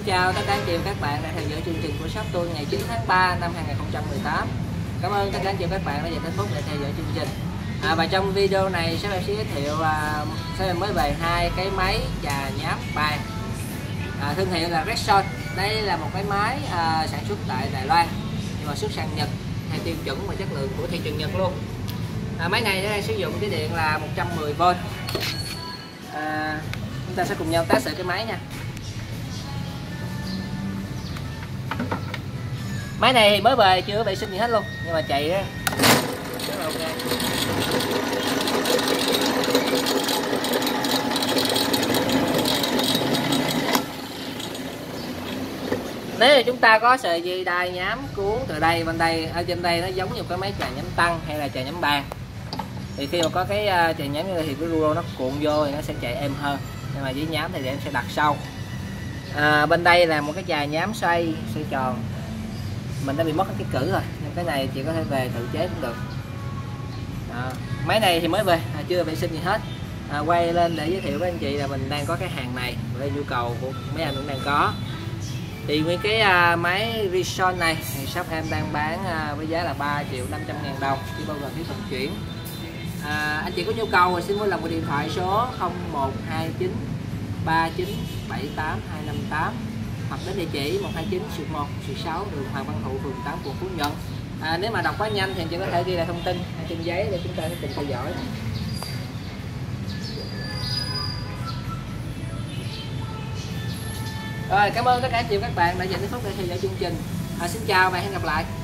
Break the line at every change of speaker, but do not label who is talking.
chào tất cả anh chị và các bạn đang theo dõi chương trình của shop tôi ngày 9 tháng 3 năm 2018. Cảm ơn tất cả anh chị và các bạn đã dành 10 phút để theo dõi chương trình. Và trong video này shop em sẽ giới thiệu shop em mới về hai cái máy chà nhám bàn thương hiệu là Rexon. Đây là một cái máy sản xuất tại Đài Loan nhưng mà xuất sang Nhật theo tiêu chuẩn và chất lượng của thị trường Nhật luôn. Máy này đang sử dụng cái điện là 110V. Chúng ta sẽ cùng nhau test thử cái máy nha. Máy này thì mới về chưa vệ sinh gì hết luôn nhưng mà chạy rất là ok. Nếu như chúng ta có sợi dây đai nhám cuốn từ đây bên đây, ở trên đây nó giống như cái máy chà nhám tăng hay là chà nhám bàn, thì khi mà có cái chà nhám như đây thì cái rulo nó cuộn vô thì nó sẽ chạy êm hơn, nhưng mà với nhám thì em sẽ đặt sau. Bên đây là một cái chà nhám xoay tròn, mình đã bị mất cái cử rồi nhưng cái này chị có thể về tự chế cũng được. Máy này thì mới về chưa vệ sinh gì hết. Quay lên để giới thiệu với anh chị là mình đang có cái hàng này, đây nhu cầu của mấy anh cũng đang có. Thì nguyên cái máy Rexon này thì shop em đang bán với giá là 3.500.000 đồng, chỉ bao gồm phí vận chuyển. Anh chị có nhu cầu thì xin vui lòng gọi điện thoại số 0129 3978 258 hoặc đến địa chỉ 129/1/6 đường Hoàng Văn Thụ, phường 8, quận Phú Nhuận. Nếu mà đọc quá nhanh thì anh chị có thể ghi lại thông tin trên giấy để chúng ta sẽ cùng theo dõi. Rồi, cảm ơn tất cả anh chị và các bạn đã dành phút để theo dõi chương trình. Xin chào và hẹn gặp lại.